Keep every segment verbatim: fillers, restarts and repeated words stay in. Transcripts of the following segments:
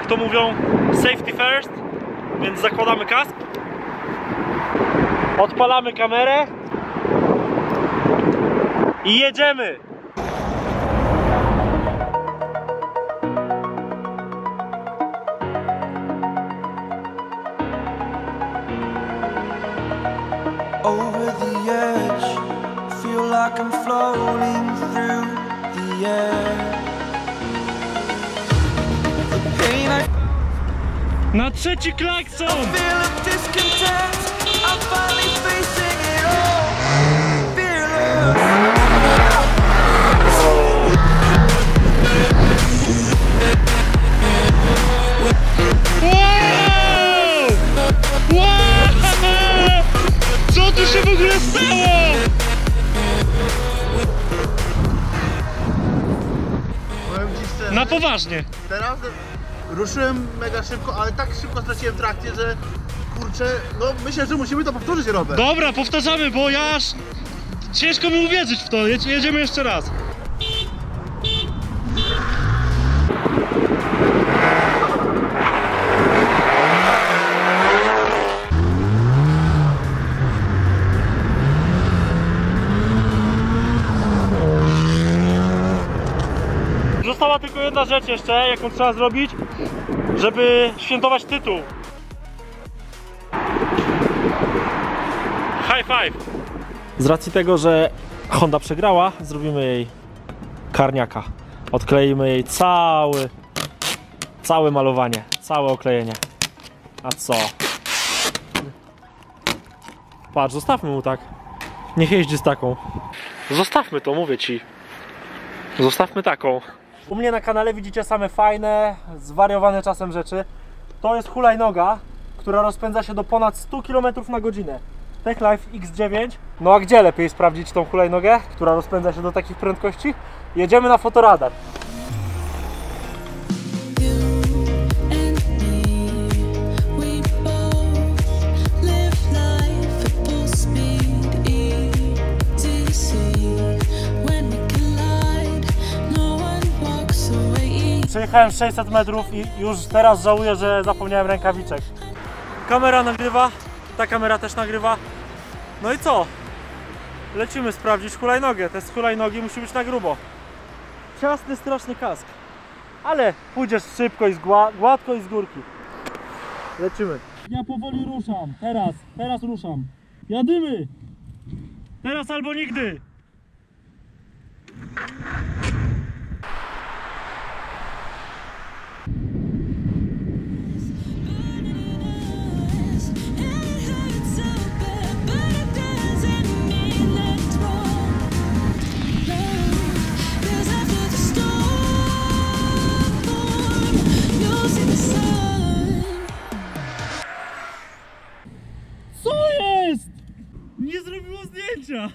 jak to mówią, safety first, więc zakładamy kask, odpalamy kamerę i jedziemy! Over the edge, feel like I'm floating through the air. The pain I Na trzeci klakson! feel of discontent, I'm finally facing it all. Fearless. Wow! Wow! Co tu się w ogóle stało? Powiem ci szczerze, Na poważnie. teraz ruszyłem mega szybko, ale tak szybko straciłem trakcję, że kurczę, no myślę, że musimy to powtórzyć, Robert. Dobra, powtarzamy, bo ja aż ciężko mi uwierzyć w to. Jedz- Jedziemy jeszcze raz. Została tylko jedna rzecz jeszcze, jaką trzeba zrobić, żeby świętować tytuł. High five! Z racji tego, że Honda przegrała, zrobimy jej karniaka. Odkleimy jej cały, całe malowanie, całe oklejenie. A co? Patrz, zostawmy mu tak. Niech jeździ z taką. Zostawmy to, mówię ci. Zostawmy taką. U mnie na kanale widzicie same fajne, zwariowane czasem rzeczy. To jest hulajnoga, która rozpędza się do ponad stu kilometrów na godzinę. TechLife X dziewięć. No a gdzie lepiej sprawdzić tą hulajnogę, która rozpędza się do takich prędkości? Jedziemy na fotoradar. Przejechałem sześćset metrów i już teraz żałuję, że zapomniałem rękawiczek. Kamera nagrywa, ta kamera też nagrywa. No i co? Lecimy sprawdzić hulajnogę. Te z hulajnogi musi być na grubo. Ciasny, straszny kask. Ale pójdziesz szybko i z gła gładko i z górki. Lecimy. Ja powoli ruszam. Teraz, teraz ruszam. Jadymy! Teraz albo nigdy! Co jest? Nie zrobiło zdjęcia!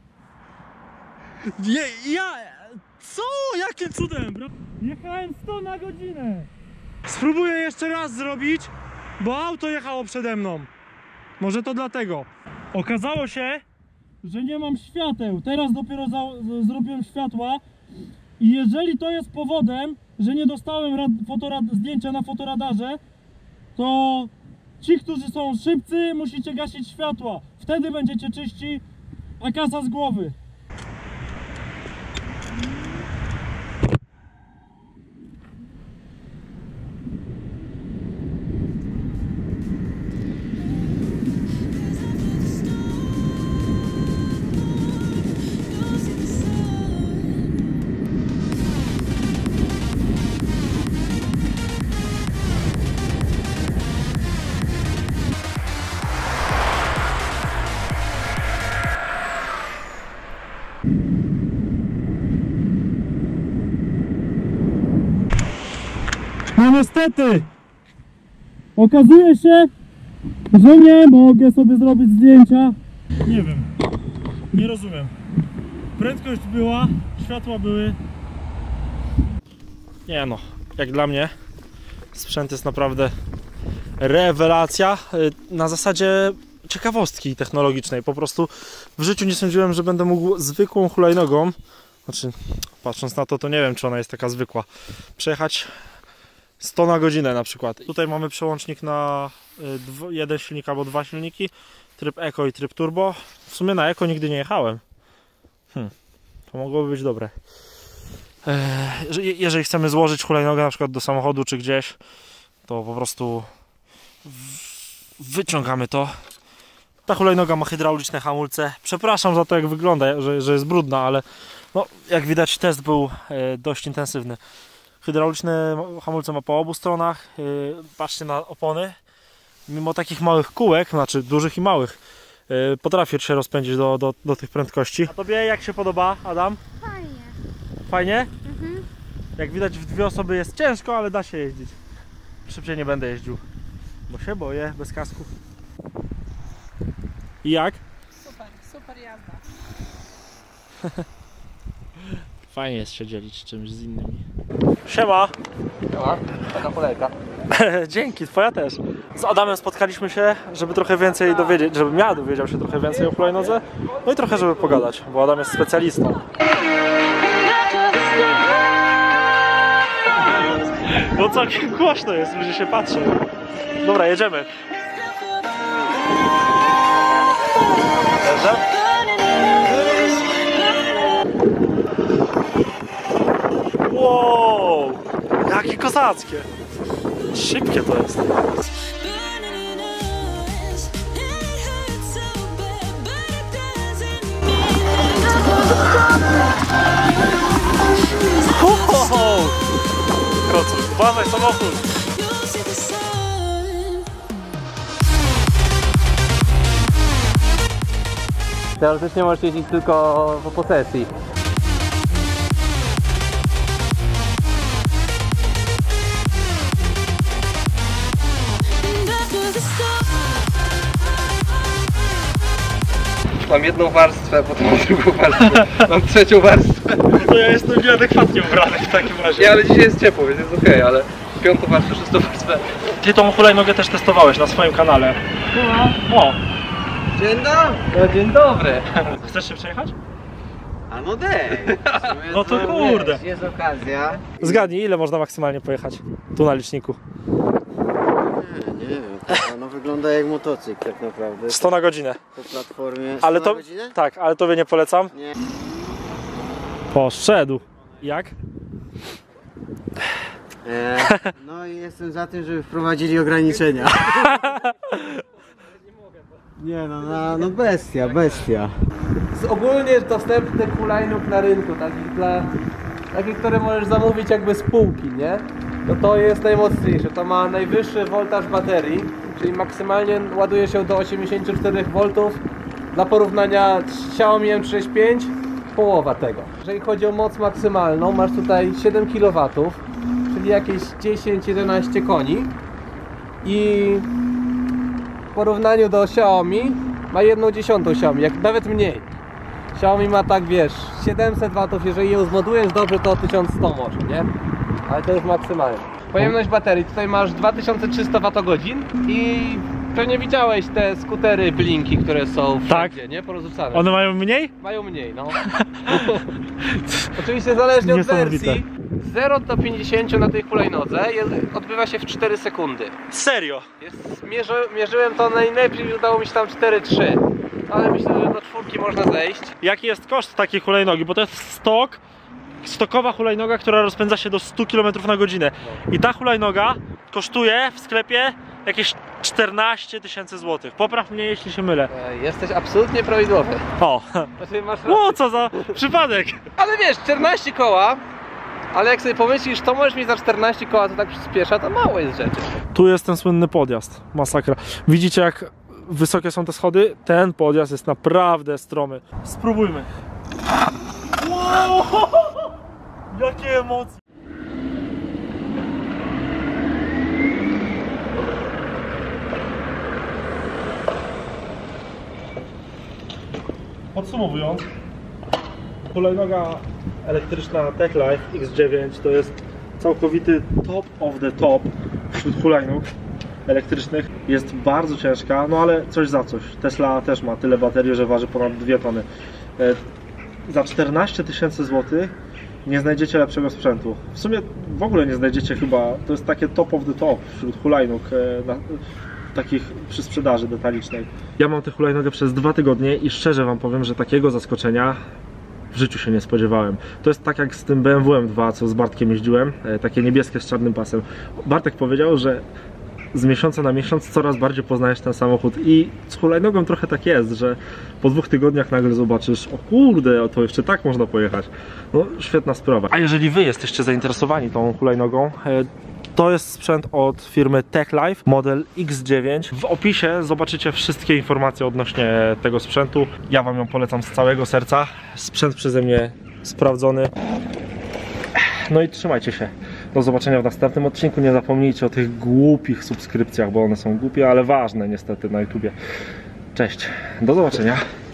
Je, ja... Co? Jakim cudem? Jechałem sto na godzinę! Spróbuję jeszcze raz zrobić, bo auto jechało przede mną. Może to dlatego. Okazało się, że nie mam świateł. Teraz dopiero za, zrobiłem światła. I jeżeli to jest powodem, że nie dostałem rad, fotorad, zdjęcia na fotoradarze, to ci, którzy są szybcy, musicie gasić światła. Wtedy będziecie czyści, a kasa z głowy. No niestety, okazuje się, że nie mogę sobie zrobić zdjęcia. Nie wiem, nie rozumiem. Prędkość była, światła były. Nie no, jak dla mnie sprzęt jest naprawdę rewelacja. Na zasadzie ciekawostki technologicznej. Po prostu w życiu nie sądziłem, że będę mógł zwykłą hulajnogą, znaczy patrząc na to, to nie wiem, czy ona jest taka zwykła, przejechać sto na godzinę na przykład. Tutaj mamy przełącznik na y, dwo, jeden silnik albo dwa silniki, tryb Eco i tryb Turbo. W sumie na Eco nigdy nie jechałem. Hmm, to mogłoby być dobre. Eee, jeżeli chcemy złożyć hulajnogę na przykład do samochodu czy gdzieś, to po prostu wyciągamy to. Ta hulajnoga ma hydrauliczne hamulce. Przepraszam za to, jak wygląda, że, że jest brudna, ale no, jak widać test był e, dość intensywny. Hydrauliczne hamulce ma po obu stronach. E, patrzcie na opony. Mimo takich małych kółek, znaczy dużych i małych, e, potrafię się rozpędzić do, do, do tych prędkości. A tobie jak się podoba, Adam? Fajnie. Fajnie? Mhm. Jak widać w dwie osoby jest ciężko, ale da się jeździć. Szybciej nie będę jeździł, bo się boję bez kasku. I jak? Super, super jazda. Fajnie jest się dzielić czymś z innymi. Siema! Siema, taka kolejka. Dzięki, twoja też. Z Adamem spotkaliśmy się, żeby trochę więcej dowiedzieć, żebym ja dowiedział się trochę więcej o hulajnodze. No i trochę, żeby pogadać, bo Adam jest specjalistą. No całkiem głośno jest, ludzie się patrzą. Dobra, jedziemy. Jeżdżę? Wow! Jakie kozackie! Szybkie to jest. Wow! Krocuś, uważaj, samochód! Teoretycznie możesz jeździć tylko po posesji. Mam jedną warstwę, potem mam drugą warstwę, mam trzecią warstwę. To ja jestem nieadekwatnie ubrany w takim razie. Nie, ale dzisiaj jest ciepło, więc jest okej, ale piątą warstwę, szóstą warstwę. Ty tą hulajnogę też testowałeś na swoim kanale. O! Dzień dobry! No, dzień dobry! Chcesz się przejechać? A no dej! No to kurde! Wiesz, jest okazja. Zgadnij, ile można maksymalnie pojechać tu na liczniku? Nie, nie wiem, to, no wygląda jak motocykl tak naprawdę. sto na godzinę. Po platformie. Ale sto to, na godzinę? tak, ale tobie nie polecam. Nie. Poszedł. Jak? E, no i jestem za tym, żeby wprowadzili ograniczenia. Nie no, no, no bestia, bestia. Z ogólnie dostępnych hulajnóg na rynku, takich dla... takich, które możesz zamówić jakby z półki, nie? No to jest najmocniejsze, to ma najwyższy woltaż baterii, czyli maksymalnie ładuje się do osiemdziesięciu czterech woltów. Dla porównania Xiaomi M trzydzieści pięć, połowa tego. Jeżeli chodzi o moc maksymalną, masz tutaj siedem kilowatów, czyli jakieś dziesięć jedenaście koni. I w porównaniu do Xiaomi ma jedną dziesiątą Xiaomi, jak nawet mniej. Xiaomi ma tak, wiesz, siedemset watów, jeżeli ją zmodujesz dobrze, to tysiąc sto może, nie? Ale to jest maksymalnie. Pojemność baterii, tutaj masz dwa tysiące trzysta wattogodzin i pewnie widziałeś te skutery Blinki, które są wszędzie, Tak. nie? Porozrzucane. One mają mniej? Mają mniej, no. Oczywiście zależnie od Niesamowite. wersji. zero do pięćdziesięciu na tej hulajnodze jest, odbywa się w cztery sekundy. Serio? Jest, mierzy, mierzyłem to najlepiej, udało mi się tam cztery trzy. Ale myślę, że do czwórki można zejść. Jaki jest koszt takiej hulajnogi? Bo to jest stok, stokowa hulajnoga, która rozpędza się do stu kilometrów na godzinę. I ta hulajnoga kosztuje w sklepie jakieś czternaście tysięcy złotych. Popraw mnie, jeśli się mylę. E, Jesteś absolutnie prawidłowy. O! Znaczy, masz rację. O, co za przypadek! Ale wiesz, czternaście koła, ale jak sobie pomyślisz, to możesz mieć za czternaście koła, to tak przyspiesza, to mało jest rzeczy. Tu jest ten słynny podjazd. Masakra. Widzicie, jak wysokie są te schody? Ten podjazd jest naprawdę stromy. Spróbujmy. Wow! Jakie emocje! Podsumowując, hulajnoga elektryczna TechLife X dziewięć to jest całkowity top of the top wśród hulajnóg elektrycznych. Jest bardzo ciężka, no ale coś za coś. Tesla też ma tyle baterii, że waży ponad dwie tony. E, za czternaście tysięcy złotych nie znajdziecie lepszego sprzętu. W sumie w ogóle nie znajdziecie chyba, to jest takie top of the top wśród hulajnóg e, na, takich przy sprzedaży detalicznej. Ja mam tę hulajnogę przez dwa tygodnie i szczerze wam powiem, że takiego zaskoczenia w życiu się nie spodziewałem. To jest tak jak z tym B M W M dwa, co z Bartkiem jeździłem, e, takie niebieskie z czarnym pasem. Bartek powiedział, że z miesiąca na miesiąc coraz bardziej poznajesz ten samochód i z hulajnogą trochę tak jest, że po dwóch tygodniach nagle zobaczysz, o kurde, to jeszcze tak można pojechać. No świetna sprawa. A jeżeli wy jesteście zainteresowani tą hulajnogą, to jest sprzęt od firmy TechLife, model X dziewięć. W opisie zobaczycie wszystkie informacje odnośnie tego sprzętu. Ja wam ją polecam z całego serca. Sprzęt przeze mnie sprawdzony. No i trzymajcie się. Do zobaczenia w następnym odcinku. Nie zapomnijcie o tych głupich subskrypcjach, bo one są głupie, ale ważne niestety na YouTubie. Cześć, do zobaczenia.